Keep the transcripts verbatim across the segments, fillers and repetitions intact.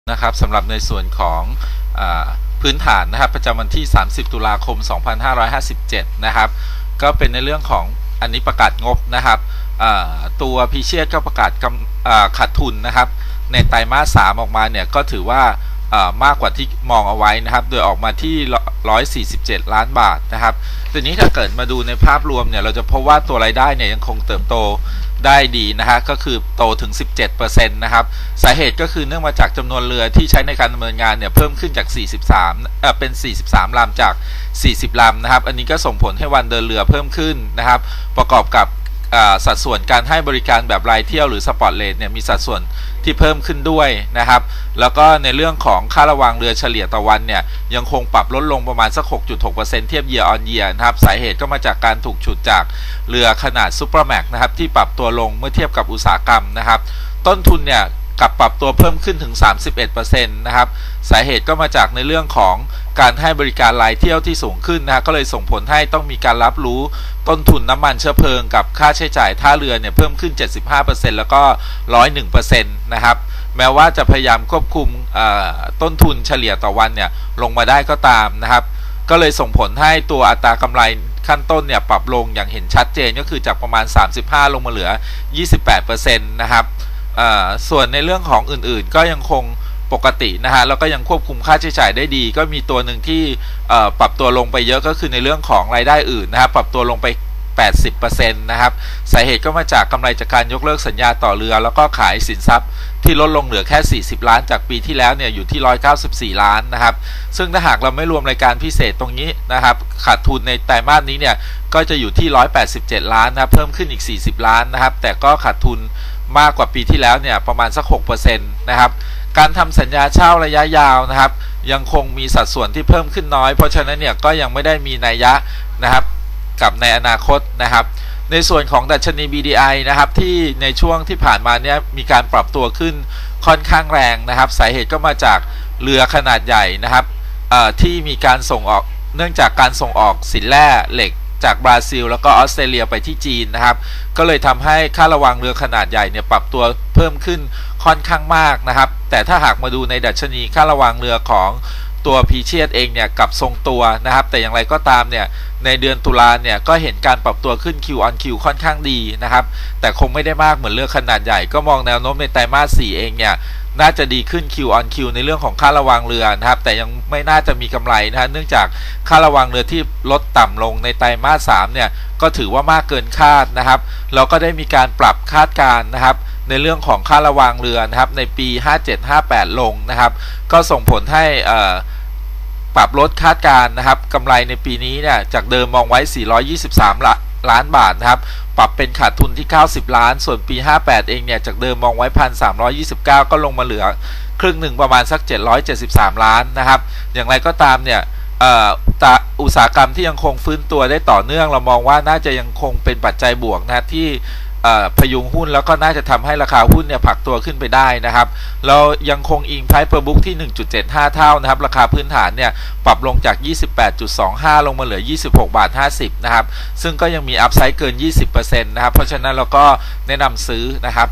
นะครับสำหรับในส่วนของพื้นฐานนะครับประจำวันที่สามสิบตุลาคมสองพันห้าร้อยห้าสิบเจ็ดนะครับก็เป็นในเรื่องของอันนี้ประกาศงบนะครับตัวพิเชษก็ประกาศขาดทุนนะครับในไตรมาสสามออกมาเนี่ยก็ถือว่ามากกว่าที่มองเอาไว้นะครับโดยออกมาที่หนึ่งร้อยสี่สิบเจ็ดล้านบาทนะครับทีนี้ถ้าเกิดมาดูในภาพรวมเนี่ยเราจะพบว่าตัวรายได้เนี่ยยังคงเติบโตได้ดีนะฮะก็คือโตถึง สิบเจ็ดเปอร์เซ็นต์ นะครับสาเหตุก็คือเนื่องมาจากจำนวนเรือที่ใช้ในการดำเนินงานเนี่ยเพิ่มขึ้นจากสี่สิบสามเอ่อเป็นสี่สิบสามลำจากสี่สิบลำนะครับอันนี้ก็ส่งผลให้วันเดินเรือเพิ่มขึ้นนะครับประกอบกับสัดส่วนการให้บริการแบบรายเที่ยวหรือสปอร์ตเลทเนี่ยมีสัดส่วนที่เพิ่มขึ้นด้วยนะครับแล้วก็ในเรื่องของค่าระวางเรือเฉลี่ยต่อวันเนี่ยยังคงปรับลดลงประมาณสัก หกจุดหกเปอร์เซ็นต์ เทียบ year on year นะครับสาเหตุก็มาจากการถูกฉุดจากเรือขนาดซูเปอร์แม็กซ์นะครับที่ปรับตัวลงเมื่อเทียบกับอุตสาหกรรมนะครับต้นทุนเนี่ยกับปรับตัวเพิ่มขึ้นถึง สามสิบเอ็ดเปอร์เซ็นต์ นะครับสาเหตุก็มาจากในเรื่องของการให้บริการรายเที่ยวที่สูงขึ้นนะก็เลยส่งผลให้ต้องมีการรับรู้ต้นทุนน้ำมันเชื้อเพลิงกับค่าใช้จ่ายท่าเรือเนี่ยเพิ่มขึ้น เจ็ดสิบห้าเปอร์เซ็นต์ แล้วก็ หนึ่งร้อยเอ็ดเปอร์เซ็นต์ นะครับแม้ว่าจะพยายามควบคุมต้นทุนเฉลี่ยต่อวันเนี่ยลงมาได้ก็ตามนะครับก็เลยส่งผลให้ตัวอัตรากำไรขั้นต้นเนี่ยปรับลงอย่างเห็นชัดเจนก็คือจากประมาณสามสิบห้าลงมาเหลือ ยี่สิบแปดเปอร์เซ็นต์ นะครับส่วนในเรื่องของอื่นๆก็ยังคงปกตินะฮะแล้วก็ยังควบคุมค่าใช้จ่ายได้ดีก็มีตัวหนึ่งที่ปรับตัวลงไปเยอะก็คือในเรื่องของรายได้อื่นนะครับปรับตัวลงไป แปดสิบเปอร์เซ็นต์ นะครับสาเหตุก็มาจากกำไรจากการยกเลิกสัญญาต่อเรือแล้วก็ขายสินทรัพย์ที่ลดลงเหลือแค่สี่สิบล้านจากปีที่แล้วเนี่ยอยู่ที่หนึ่งร้อยเก้าสิบสี่ล้านนะครับซึ่งถ้าหากเราไม่รวมรายการพิเศษตรงนี้นะครับขาดทุนในไตรมาสนี้เนี่ยก็จะอยู่ที่หนึ่งร้อยแปดสิบเจ็ดล้านนะเพิ่มขึ้นอีกสี่สิบล้านนะครับแต่ก็ขาดทุนมากกว่าปีที่แล้วเนี่ยประมาณสัก หกเปอร์เซ็นต์ นะครับการทำสัญญาเช่าระยะยาวนะครับยังคงมีสัดส่วนที่เพิ่มขึ้นน้อยเพราะฉะนั้นเนี่ยก็ยังไม่ได้มีนัยยะนะครับกับในอนาคตนะครับในส่วนของดัชนี บี ดี ไอ นะครับที่ในช่วงที่ผ่านมาเนี่ยมีการปรับตัวขึ้นค่อนข้างแรงนะครับสาเหตุก็มาจากเรือขนาดใหญ่นะครับที่มีการส่งออกเนื่องจากการส่งออกสินแร่เหล็กจากบราซิลแล้วก็ออสเตรเลียไปที่จีนนะครับก็เลยทำให้ค่าระวางเรือขนาดใหญ่เนี่ยปรับตัวเพิ่มขึ้นค่อนข้างมากนะครับแต่ถ้าหากมาดูในดัชนีค่าระวางเรือของตัวพีเชียดเองเนี่ยกับทรงตัวนะครับแต่อย่างไรก็ตามเนี่ยในเดือนตุลาเนี่ยก็เห็นการปรับตัวขึ้น Q on Q ค่อนข้างดีนะครับแต่คงไม่ได้มากเหมือนเรือขนาดใหญ่ก็มองแนวโน้มในไตรมาสสี่เองเนี่ยน่าจะดีขึ้น Q on Q ในเรื่องของค่าระวางเรือนะครับแต่ยังไม่น่าจะมีกำไรนะฮะเนื่องจากค่าระวางเรือที่ลดต่ำลงในไตรมาสสามเนี่ยก็ถือว่ามากเกินคาดนะครับเราก็ได้มีการปรับคาดการณ์นะครับในเรื่องของค่าระวางเรือนะครับในปีห้าเจ็ด ห้าแปดลงนะครับก็ส่งผลให้ปรับลดคาดการณ์นะครับกำไรในปีนี้เนี่ยจากเดิมมองไว้สี่ร้อยยี่สิบสามล้านบาทนะครับปรับเป็นขาดทุนที่เก้าสิบล้านส่วนปีห้าแปดเองเนี่ยจากเดิมมองไว้ หนึ่งพันสามร้อยยี่สิบเก้า ก็ลงมาเหลือครึ่งหนึ่งประมาณสักเจ็ดร้อยเจ็ดสิบสามล้านนะครับอย่างไรก็ตามเนี่ยอุตสาหกรรมที่ยังคงฟื้นตัวได้ต่อเนื่องเรามองว่าน่าจะยังคงเป็นปัจจัยบวกนะที่พยุงหุ้นแล้วก็น่าจะทำให้ราคาหุ้นเนี่ยผลักตัวขึ้นไปได้นะครับเรายังคงอิงไพร์เพอร์บุ๊กที่ หนึ่งจุดเจ็ดห้า เท่านะครับราคาพื้นฐานเนี่ยปรับลงจาก ยี่สิบแปดจุดสองห้า ลงมาเหลือ ยี่สิบหกบาทห้าสิบนะครับซึ่งก็ยังมีอัพไซด์เกิน ยี่สิบเปอร์เซ็นต์ นะครับเพราะฉะนั้นเราก็แนะนำซื้อนะครับ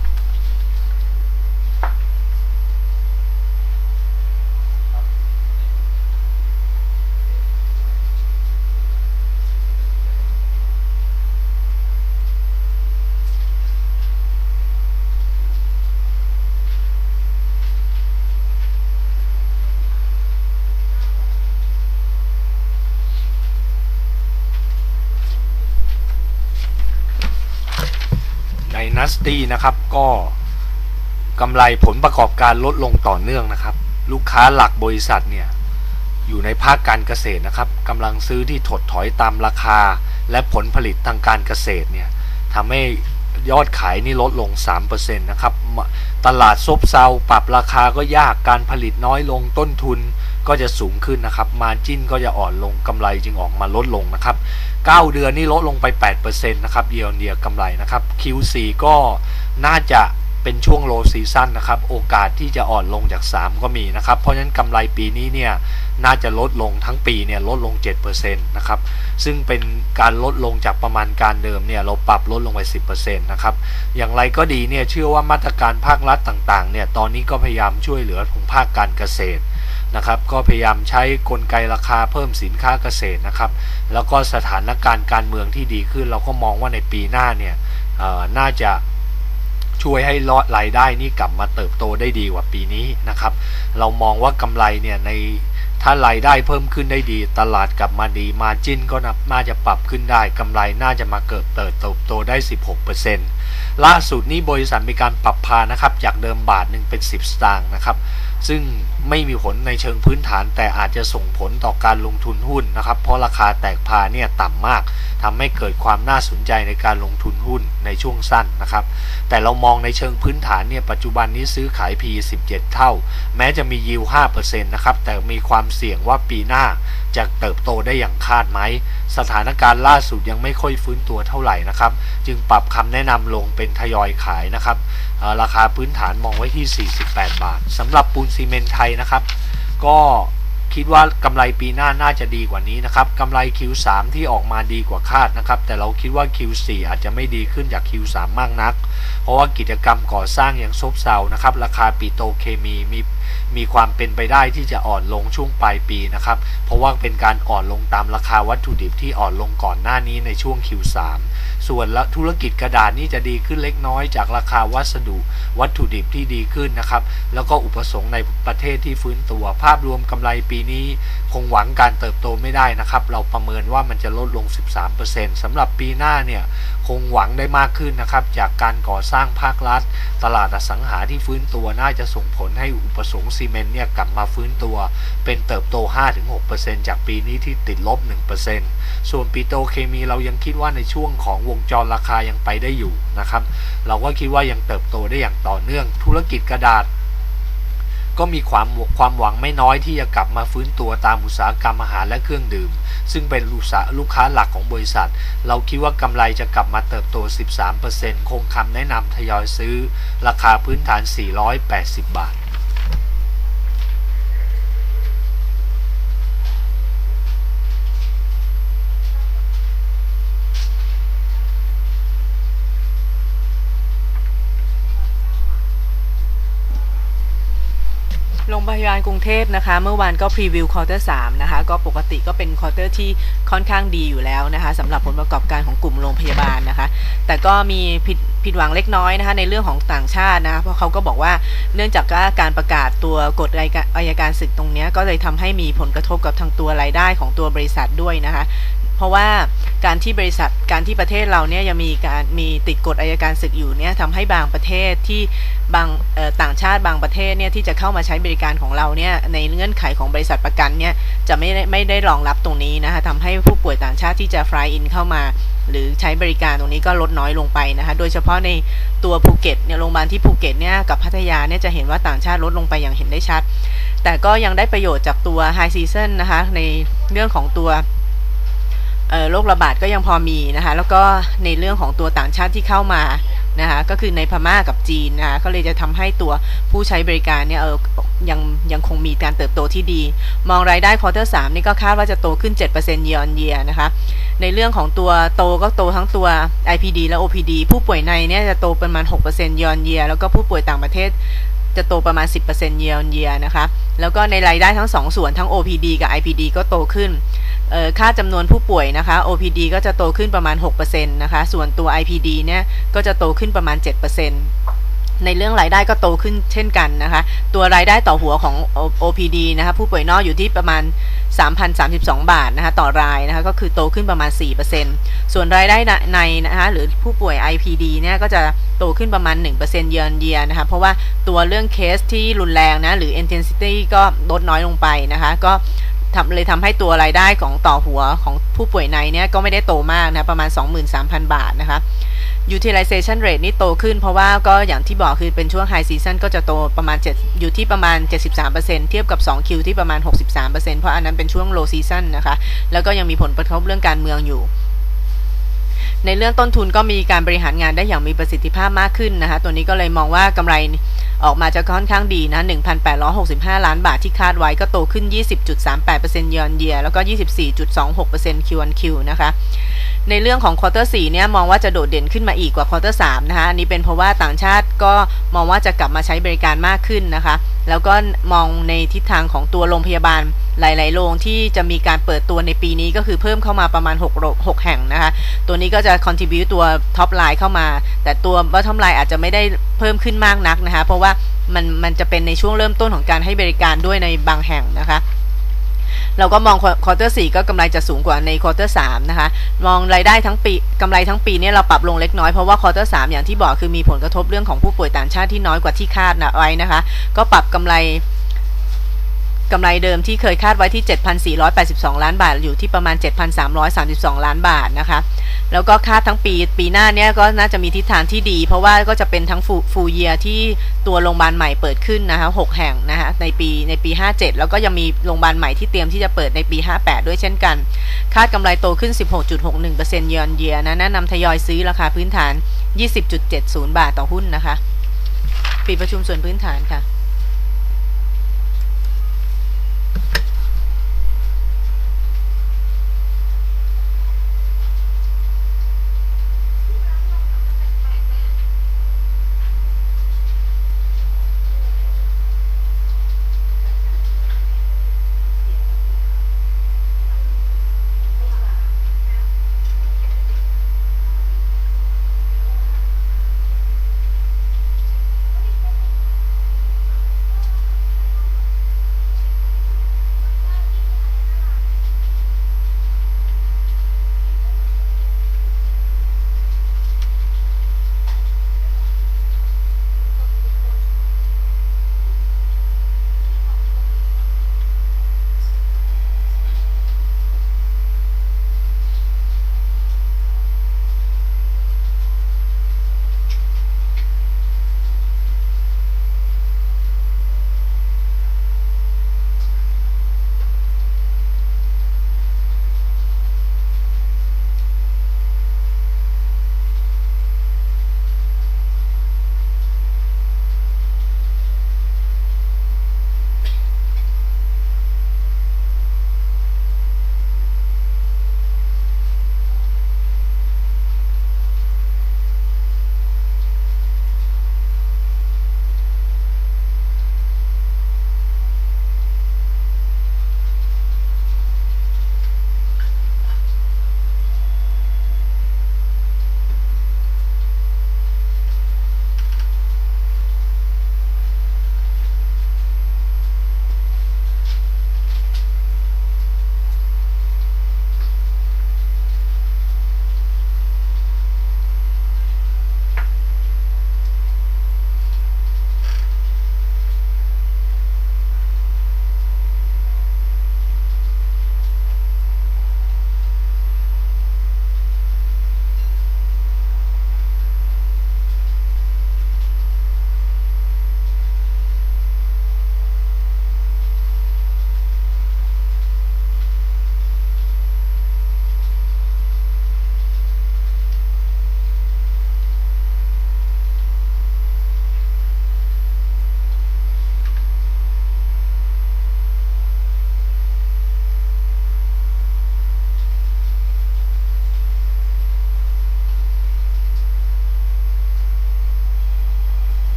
นัสตี้นะครับก็กำไรผลประกอบการลดลงต่อเนื่องนะครับลูกค้าหลักบริษัทเนี่ยอยู่ในภาคการเกษตรนะครับกำลังซื้อที่ถดถอยตามราคาและผลผลิตทางการเกษตรเนี่ยทำให้ยอดขายนี่ลดลง สามเปอร์เซ็นต์ นะครับตลาดซบเซาปรับราคาก็ยากการผลิตน้อยลงต้นทุนก็จะสูงขึ้นนะครับมาร์จิ้นก็จะอ่อนลงกำไรจึงออกมาลดลงนะครับเก้าเดือนนี่ลดลงไป แปดเปอร์เซ็นต์ นะครับเยียร์เยียร์กำไรนะครับ คิว โฟร์ ก็น่าจะเเป็นช่วง low season นะครับโอกาสที่จะอ่อนลงจากสามก็มีนะครับเพราะฉะนั้นกำไรปีนี้เนี่ยน่าจะลดลงทั้งปีเนี่ยลดลง เจ็ดเปอร์เซ็นต์ นะครับซึ่งเป็นการลดลงจากประมาณการเดิมเนี่ยเราปรับลดลงไป สิบเปอร์เซ็นต์ นะครับอย่างไรก็ดีเนี่ยเชื่อว่ามาตรการภาครัฐต่างๆเนี่ยตอนนี้ก็พยายามช่วยเหลือของภาคการเกษตรนะครับก็พยายามใช้กลไกราคาเพิ่มสินค้าเกษตรนะครับแล้วก็สถานการณ์การเมืองที่ดีขึ้นเราก็มองว่าในปีหน้าเนี่ยน่าจะช่วยให้รายได้นี่กลับมาเติบโตได้ดีกว่าปีนี้นะครับเรามองว่ากำไรเนี่ยในถ้ารายได้เพิ่มขึ้นได้ดีตลาดกลับมาดีมาร์จิ้นก็น่าจะปรับขึ้นได้กำไรน่าจะมาเกิดเติบโตได้ สิบหกเปอร์เซ็นต์ ล่าสุดนี้บริษัทมีการปรับพานะครับจากเดิมบาทหนึ่งเป็นสิบสตางค์นะครับซึ่งไม่มีผลในเชิงพื้นฐานแต่อาจจะส่งผลต่อการลงทุนหุ้นนะครับเพราะราคาแตกพาเนี่ยต่ำมากทำให้เกิดความน่าสนใจในการลงทุนหุ้นในช่วงสั้นนะครับแต่เรามองในเชิงพื้นฐานเนี่ยปัจจุบันนี้ซื้อขาย พี สิบเจ็ด เท่าแม้จะมียิว ห้าเปอร์เซ็นต์ นะครับแต่มีความเสี่ยงว่าปีหน้าจะเติบโตได้อย่างคาดไหมสถานการณ์ล่าสุดยังไม่ค่อยฟื้นตัวเท่าไหร่นะครับจึงปรับคำแนะนำลงเป็นทยอยขายนะครับราคาพื้นฐานมองไว้ที่สี่สิบแปดบาทสำหรับปูนซีเมนต์ไทยนะครับก็คิดว่ากำไรปีหน้าน่าจะดีกว่านี้นะครับกำไร คิว สาม ที่ออกมาดีกว่าคาดนะครับแต่เราคิดว่า คิว สี่ อาจจะไม่ดีขึ้นจาก คิว สาม มากนักเพราะว่ากิจกรรมก่อสร้างยังซบเซานะครับราคาปิโตรเคมีมีมีความเป็นไปได้ที่จะอ่อนลงช่วงปลายปีนะครับเพราะว่าเป็นการอ่อนลงตามราคาวัตถุดิบที่อ่อนลงก่อนหน้านี้ในช่วง คิว สาม ส่วนธุรกิจกระดาษนี่จะดีขึ้นเล็กน้อยจากราคาวัสดุวัตถุดิบที่ดีขึ้นนะครับแล้วก็อุปสงค์ในประเทศที่ฟื้นตัวภาพรวมกำไรปีนี้คงหวังการเติบโตไม่ได้นะครับเราประเมินว่ามันจะลดลง สิบสามเปอร์เซ็นต์ สำหรับปีหน้าเนี่ยคงหวังได้มากขึ้นนะครับจากการก่อสร้างภาครัฐตลาดอสังหาที่ฟื้นตัวน่าจะส่งผลให้อุปสงค์ซีเมนต์เนี่ยกลับมาฟื้นตัวเป็นเติบโต ห้าถึงหกเปอร์เซ็นต์ จากปีนี้ที่ติดลบ หนึ่งเปอร์เซ็นต์ ส่วนปิโตรเคมีเรายังคิดว่าในช่วงของวงจรราคายังไปได้อยู่นะครับเราก็คิดว่ายังเติบโตได้อย่างต่อเนื่องธุรกิจกระดาษก็มีความความหวังไม่น้อยที่จะกลับมาฟื้นตัวตามอุตสาหกรรมอาหารและเครื่องดื่มซึ่งเป็นลูกค้าหลักของบริษัทเราคิดว่ากำไรจะกลับมาเติบโต สิบสามเปอร์เซ็นต์ คงคำแนะนำทยอยซื้อราคาพื้นฐานสี่ร้อยแปดสิบบาทโรงพยาบาลกรุงเทพนะคะเมื่อวานก็พรีวิวควอเตอร์สามนะคะก็ปกติก็เป็นควอเตอร์ที่ค่อนข้างดีอยู่แล้วนะคะสำหรับผลประกอบการของกลุ่มโรงพยาบาลนะคะแต่ก็มีผิดผิดหวังเล็กน้อยนะคะในเรื่องของต่างชาตินะคะเพราะเขาก็บอกว่าเนื่องจากการประกาศตัวกฎอัยการศึกตรงนี้ก็เลยทำให้มีผลกระทบกับทางตัวรายได้ของตัวบริษัทด้วยนะคะเพราะว่าการที่บริษัทการที่ประเทศเราเนี่ยยังมีการมีติดกฎอัยการศึกอยู่เนี่ยทำให้บางประเทศที่บางต่างชาติบางประเทศเนี่ยที่จะเข้ามาใช้บริการของเราเนี่ยในเงื่อนไขของบริษัทประกันเนี่ยจะไม่ได้ไม่ได้รองรับตรงนี้นะคะทำให้ผู้ป่วยต่างชาติที่จะ fly in เข้ามาหรือใช้บริการตรงนี้ก็ลดน้อยลงไปนะคะโดยเฉพาะในตัวภูเก็ตเนี่ยโรงพยาบาลที่ภูเก็ตเนี่ยกับพัทยาเนี่ยจะเห็นว่าต่างชาติลดลงไปอย่างเห็นได้ชัดแต่ก็ยังได้ประโยชน์จากตัว high season นะคะในเรื่องของตัวโรคระบาดก็ยังพอมีนะคะแล้วก็ในเรื่องของตัวต่างชาติที่เข้ามานะคะก็คือในพม่ากับจีนนะคะก็เลยจะทำให้ตัวผู้ใช้บริการเนี่ยเออยังยังคงมีการเติบโตที่ดีมองรายได้ควอเตอร์สามนี่ก็คาดว่าจะโตขึ้น เจ็ดเปอร์เซ็นต์ year on year นะคะในเรื่องของตัวโตก็โตทั้งตัว ไอ พี ดี และ โอ พี ดี ผู้ป่วยในเนี่ยจะโตประมาณ หกเปอร์เซ็นต์ year on year แล้วก็ผู้ป่วยต่างประเทศจะโตประมาณ สิบเปอร์เซ็นต์ year on year นะคะแล้วก็ในรายได้ทั้งสองส่วนทั้ง โอ พี ดี กับ ไอ พี ดี ก็โตขึ้นค่าจำนวนผู้ป่วยนะคะ โอ พี ดี ก็จะโตขึ้นประมาณ หกเปอร์เซ็นต์ นะคะส่วนตัว ไอ พี ดี เนี่ยก็จะโตขึ้นประมาณ เจ็ดเปอร์เซ็นต์ ในเรื่องรายได้ก็โตขึ้นเช่นกันนะคะตัวรายได้ต่อหัวของ โอ พี ดี นะคะผู้ป่วยนอกอยู่ที่ประมาณ สามพันสามสิบสอง บาทนะคะต่อรายนะคะก็คือโตขึ้นประมาณ สี่เปอร์เซ็นต์ ส่วนรายได้ในนะคะหรือผู้ป่วย ไอ พี ดี เนี่ยก็จะโตขึ้นประมาณ หนึ่งเปอร์เซ็นต์ year on year นะคะเพราะว่าตัวเรื่องเคสที่รุนแรงนะหรือ intensity ก็ลดน้อยลงไปนะคะก็เลยทำให้ตัวรายได้ของต่อหัวของผู้ป่วยในเนี่ยก็ไม่ได้โตมากนะประมาณ สองหมื่นสามพัน บาทนะคะ utilization rate นี่โตขึ้นเพราะว่าก็อย่างที่บอกคือเป็นช่วง high season ก็จะโตประมาณ7อยู่ที่ประมาณ เจ็ดสิบสามเปอร์เซ็นต์ เทียบกับ สอง คิว ที่ประมาณ หกสิบสามเปอร์เซ็นต์ เพราะอันนั้นเป็นช่วง low season นะคะแล้วก็ยังมีผลกระทบเรื่องการเมืองอยู่ในเรื่องต้นทุนก็มีการบริหารงานได้อย่างมีประสิทธิภาพมากขึ้นนะคะตัวนี้ก็เลยมองว่ากำไรออกมาจะค่อนข้างดีนะ หนึ่งพันแปดร้อยหกสิบห้า ล้านบาทที่คาดไว้ก็โตขึ้น ยี่สิบจุดสามแปดเปอร์เซ็นต์ year on year แล้วก็ ยี่สิบสี่จุดสองหกเปอร์เซ็นต์ Q on Q นะคะในเรื่องของควอเตอร์สี่เนี่ยมองว่าจะโดดเด่นขึ้นมาอีกกว่าควอเตอร์สามนะคะอันนี้เป็นเพราะว่าต่างชาติก็มองว่าจะกลับมาใช้บริการมากขึ้นนะคะแล้วก็มองในทิศทางของตัวโรงพยาบาลหลายๆโรงที่จะมีการเปิดตัวในปีนี้ก็คือเพิ่มเข้ามาประมาณ6 6แห่งนะคะตัวนี้ก็จะ contribute ตัว top line เข้ามาแต่ตัว bottom line อาจจะไม่ได้เพิ่มขึ้นมากนักนะคะเพราะว่ามันมันจะเป็นในช่วงเริ่มต้นของการให้บริการด้วยในบางแห่งนะคะเราก็มองควอเตอร์สี่ก็กำไรจะสูงกว่าในควอเตอร์สามนะคะมองรายได้ทั้งปีกำไรทั้งปีนี้เราปรับลงเล็กน้อยเพราะว่าควอเตอร์สามอย่างที่บอกคือมีผลกระทบเรื่องของผู้ป่วยต่างชาติที่น้อยกว่าที่คาดนะไว้นะคะก็ปรับกำไรกำไรเดิมที่เคยคาดไว้ที่ เจ็ดพันสี่ร้อยแปดสิบสอง ล้านบาทอยู่ที่ประมาณ เจ็ดพันสามร้อยสามสิบสอง ล้านบาทนะคะแล้วก็คาดทั้งปีปีหน้าเนี้ยก็น่าจะมีทิศทางที่ดีเพราะว่าก็จะเป็นทั้งฟูลเยียร์ที่ตัวโรงพยาบาลใหม่เปิดขึ้นนะคะหกแห่งนะคะในปีในปีห้าเจ็ดแล้วก็ยังมีโรงพยาบาลใหม่ที่เตรียมที่จะเปิดในปีห้าแปดด้วยเช่นกันคาดกำไรโตขึ้น สิบหกจุดหกหนึ่งเปอร์เซ็นต์ year on year นะแนะนำทยอยซื้อราคาพื้นฐาน ยี่สิบจุดเจ็ดศูนย์ บาทต่อหุ้นนะคะปิดประชุมส่วนพื้นฐานค่ะ